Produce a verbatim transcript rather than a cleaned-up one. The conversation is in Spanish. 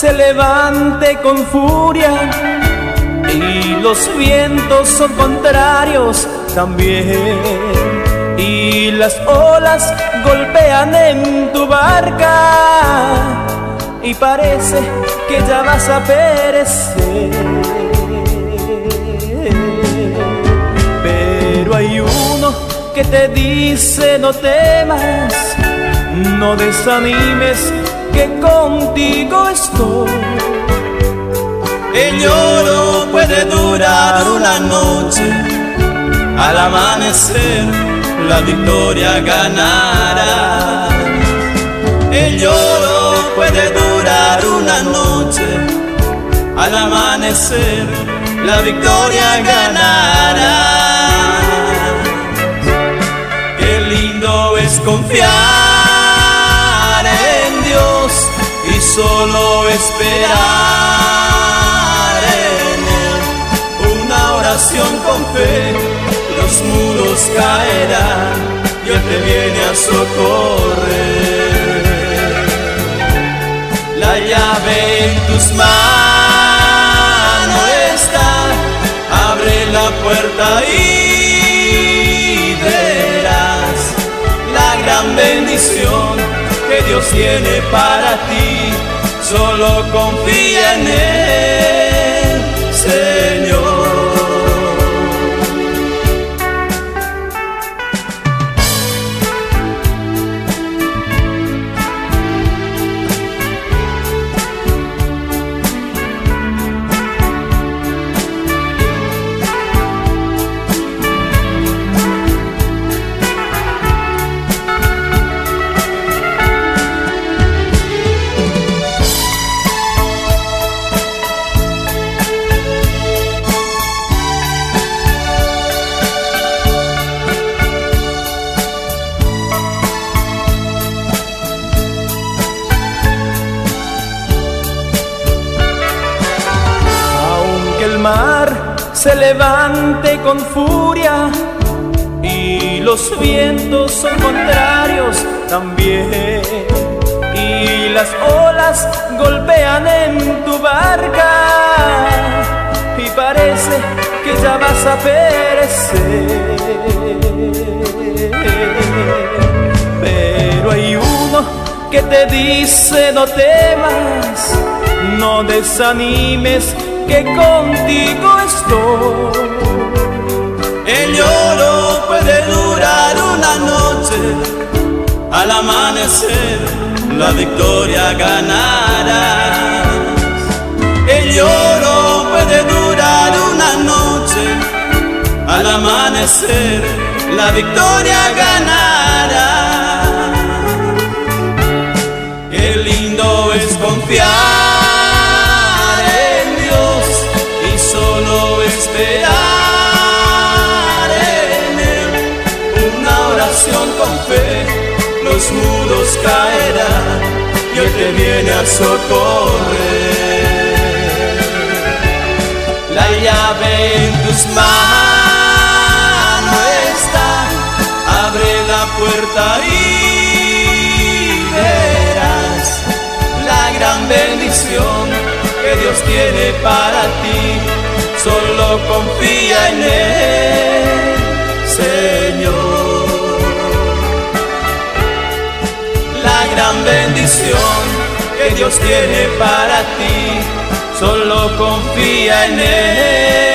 se levante con furia y los vientos son contrarios también, y las olas golpean en tu barca y parece que ya vas a perecer. Pero hay uno que te dice: no temas, no desanimes, que contigo estoy. El lloro puede durar una noche, al amanecer la victoria ganará. El lloro puede durar una noche, al amanecer la victoria ganará. Qué lindo es confiar en Dios y solo esperar en Él. Una oración con fe, los muros caerán y Él te viene a socorrer. La llave en tus manos está, abre la puerta y verás la gran bendición que Dios tiene para ti. Solo confía en Él, Señor. El mar se levante con furia y los vientos son contrarios también, y las olas golpean en tu barca y parece que ya vas a perecer. Pero hay uno que te dice: no temas, no desanimes, que contigo estoy. El lloro puede durar una noche, al amanecer la victoria ganarás. El lloro puede durar una noche, al amanecer la victoria ganarás. Qué lindo es confiar esperar en Él. Una oración con fe, los muros caerán y Él te viene a socorrer. La llave en tus manos está, abre la puerta y verás la gran bendición que Dios tiene para ti. Solo confía en Él, Señor. La gran bendición que Dios tiene para ti, solo confía en Él.